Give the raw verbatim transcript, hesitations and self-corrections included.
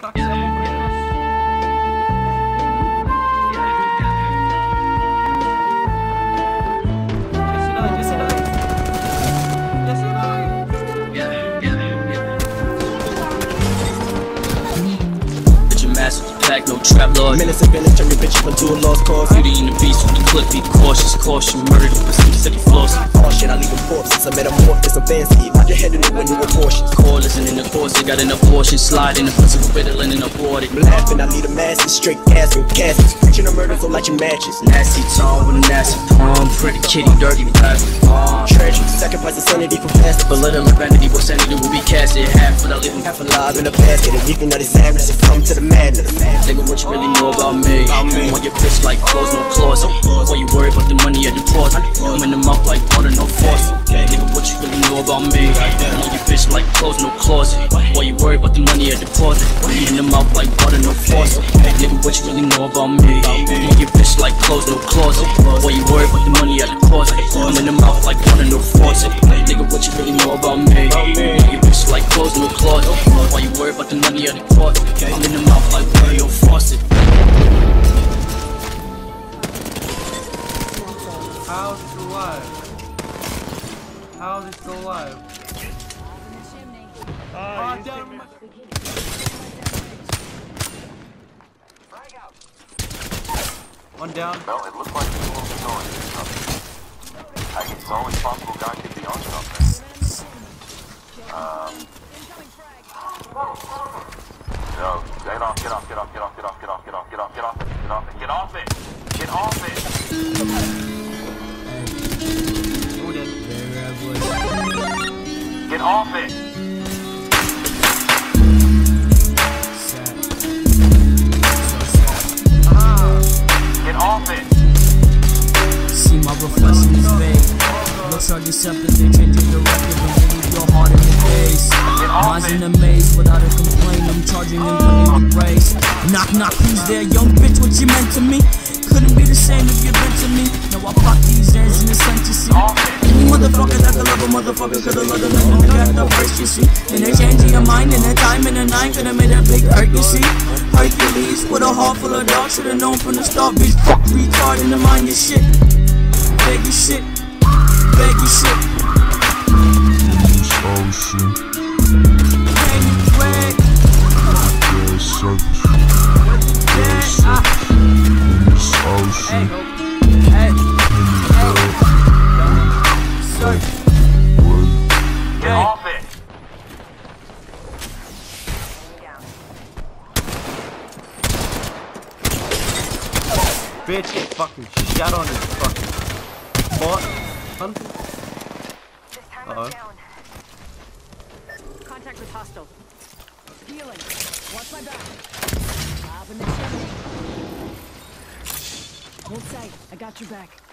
taxi ako. No trap lord. Minutes have been a turn your bitch up into a lost cause. Beauty in the beast with the clip, be cautious, caution, murder, but some city floss. Oh shit, I leave them corpses, I metamorphosis, I'm fancy. Nod your head to the window abortions. Core listening to course, they got an abortion. Slide in the pussy with riddling and aborted. I'm laughing, I lead a masses, straight gas with caskets. Preaching a murder, so light your matches. Nasty tone with a nasty palm. Pretty kitty, dirty, plastic palm. Tragic, sacrifice the sanity for plastic. But little vanity, what sanity will be casted. Half for the living, half alive in a basket. And leaving out his average and come to the madness. Nigga, what you really know about me? me. Want your bitch like clothes, no claws. Why you worry about the money at the deposit? I'm in the mouth like water, no force. Nigga, what you really know about me? Want your bitch like clothes, no claws. Why you worry about the money at the deposit? I'm in the mouth like water, no force. Nigga, what you really know about me? Want your bitch like clothes, no claws. Why you worry about the money at the deposit? I'm in the mouth like water, no force. Nigga, what you really know about me? Want your bitch like clothes, no claws. Why you worry about the money at the deposit? I'm in the mouth like water, no faucet. How's it still alive? How's it still alive? Ah, damn. One down. Well, it looks like it's a little bit going. I think it's the only possible guy could be on something. Um. No, get off, get off, get off, get off, get off, get off, get off, get off, get off, get off it, get off it, get off it. Get off it. Get off it. See my reflection is vague. Looks like deceptive, they changing directive and leave your heart in the face. Mine's in a maze without a complaint. I'm charging and winning the race. Knock knock, who's there? Young bitch, what you meant to me? Couldn't be the same if you been to me. Now I pop these ends in the sense, any motherfucker that could love a motherfucker could have loved a man and got the first, you see. And they changing your mind in a time and a nine could have made a big hurt, you see. Hercules with a heart full of dogs, should have known from the start, bitch. Fuck retard in the mind your shit. Beg your shit. Beg your shit. Oh shit. Can you drag? Yeah, circus. Yeah, circus. In this ocean. Hey, hey, hey. Get off it. Bitch, get fucking shot on this fucking bot. Hunt. Uh oh. Contact with hostile. Healing. Watch my back. Up in the chimney. Hold sight. I got your back.